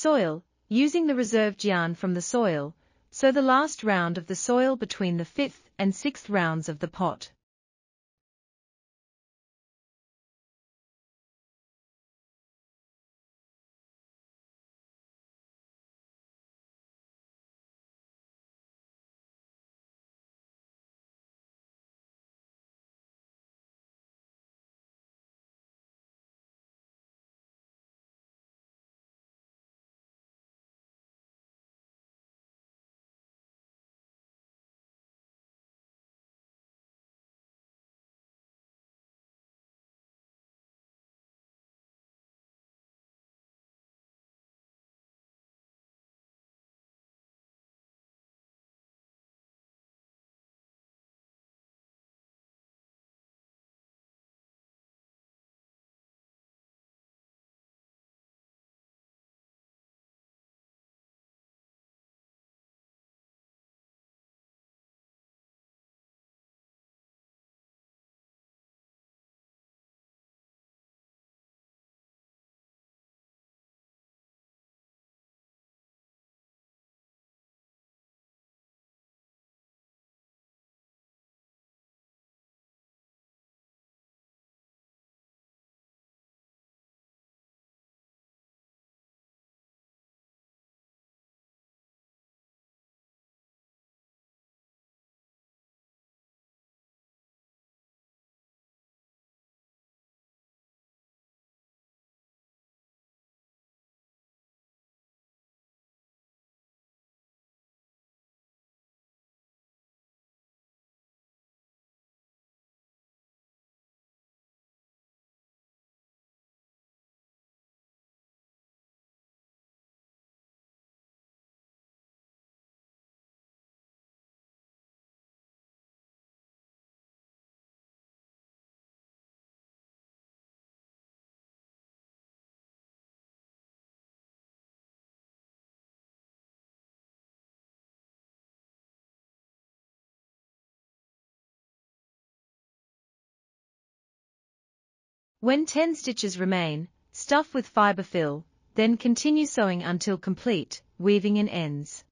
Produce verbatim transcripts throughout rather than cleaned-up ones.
Soil, using the reserved yarn from the soil, sew the last round of the soil between the fifth and sixth rounds of the pot. When ten stitches remain, stuff with fiber fill, then continue sewing until complete, weaving in ends.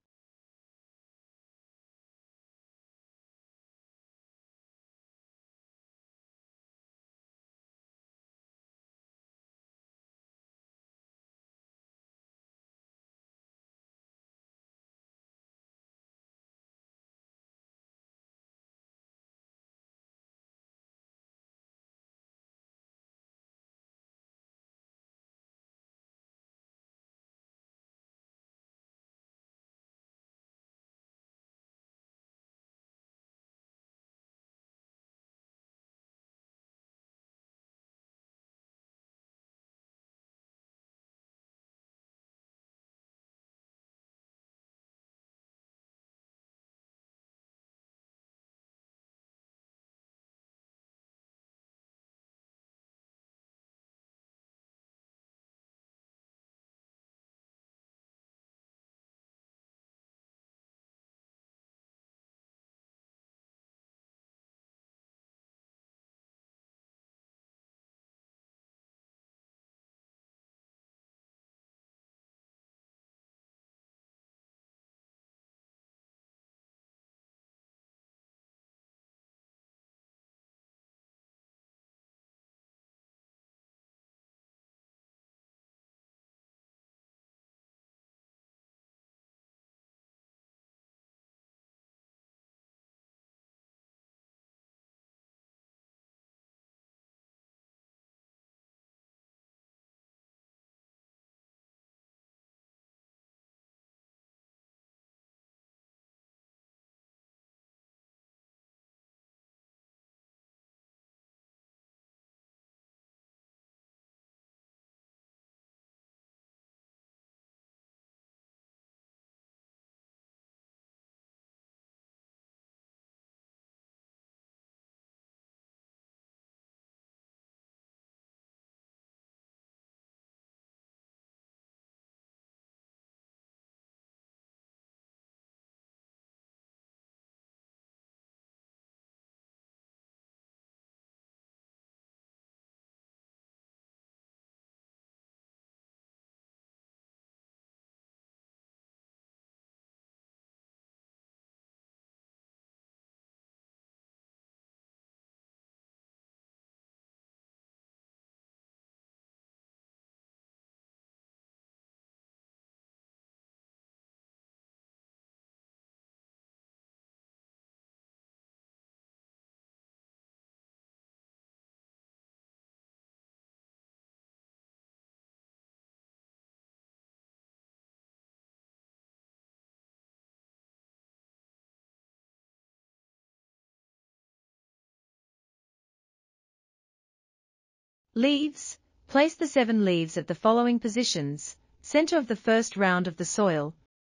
Leaves. Place the seven leaves at the following positions: center of the first round of the soil,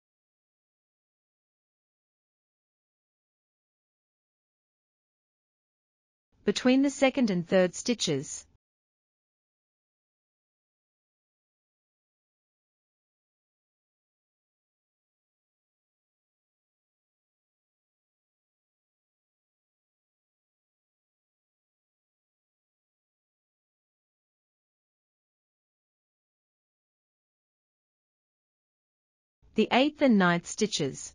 between the second and third stitches, the eighth and ninth stitches,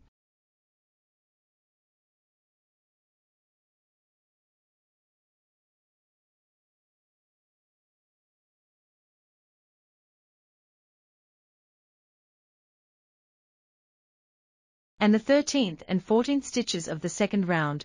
and the thirteenth and fourteenth stitches of the second round.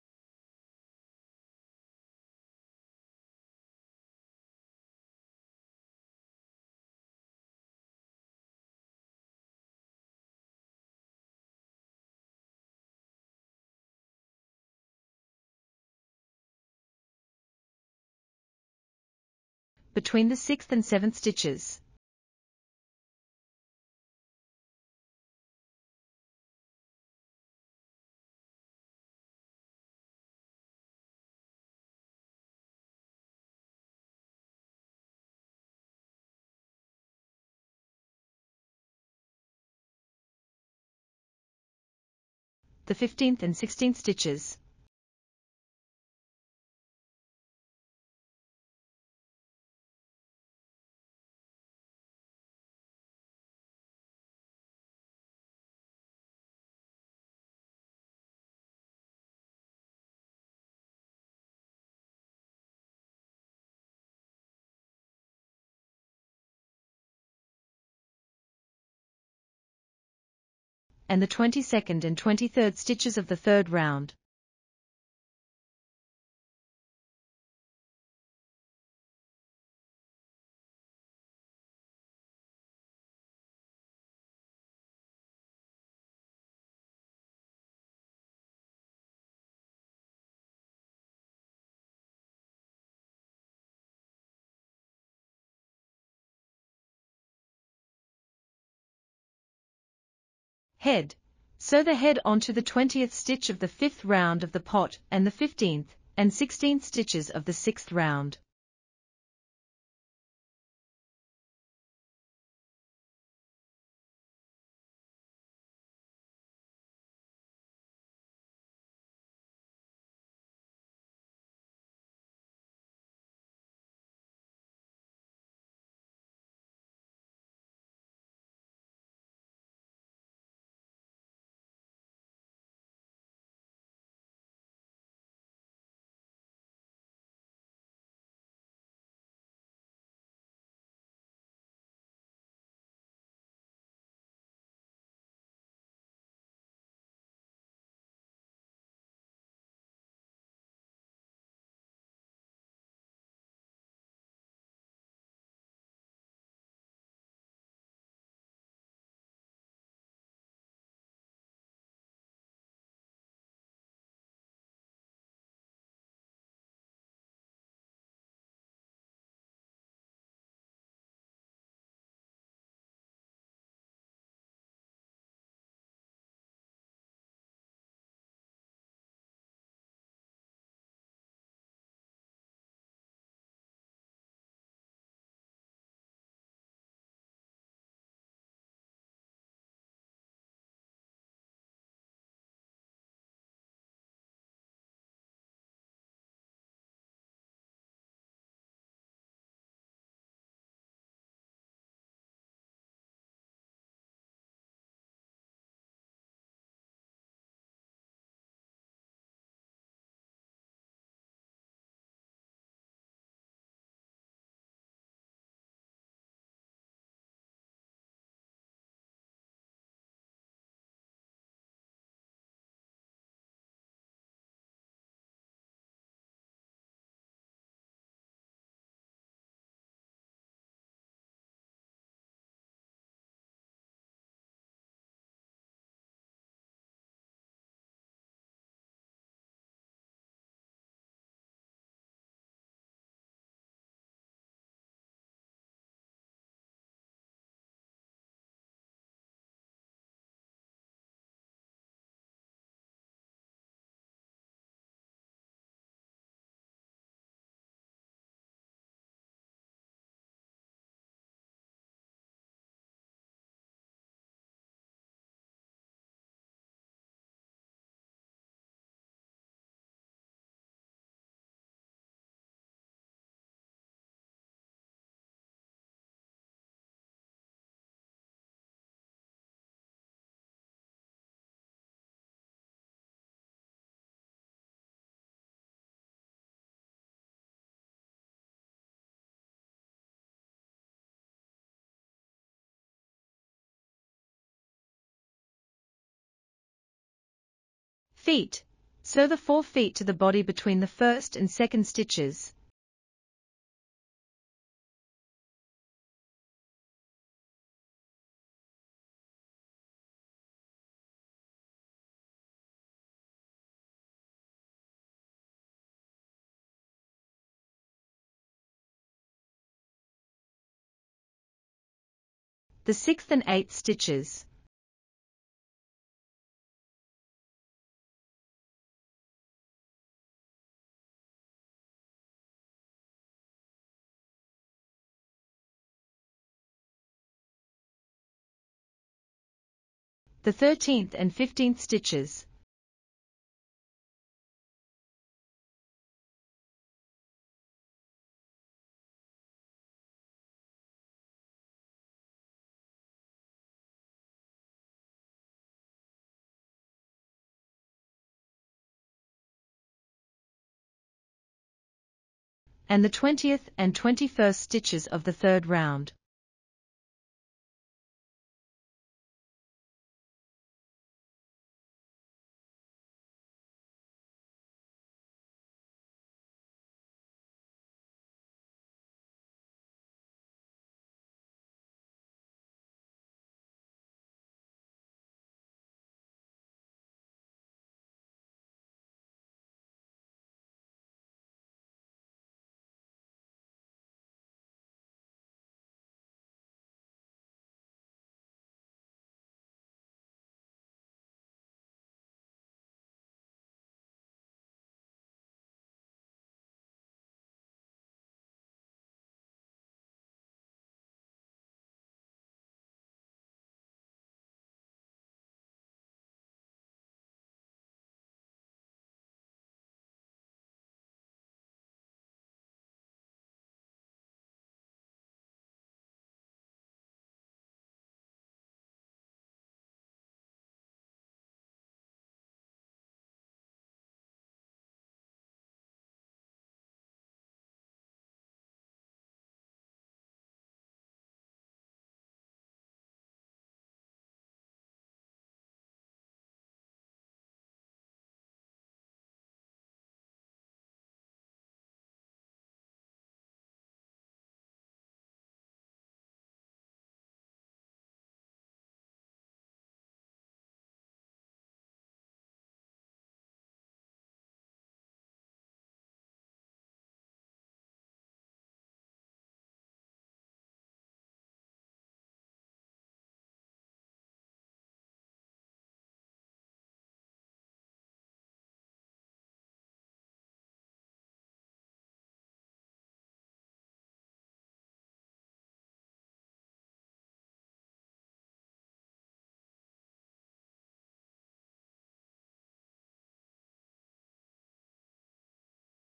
Between the sixth and seventh stitches, the fifteenth and sixteenth stitches, and the twenty-second and twenty-third stitches of the third round. Head. Sew the head onto the twentieth stitch of the fifth round of the pot and the fifteenth and sixteenth stitches of the sixth round. Feet. Sew the four feet to the body between the first and second stitches. The sixth and eighth stitches. The thirteenth and fifteenth stitches. And the twentieth and twenty-first stitches of the third round.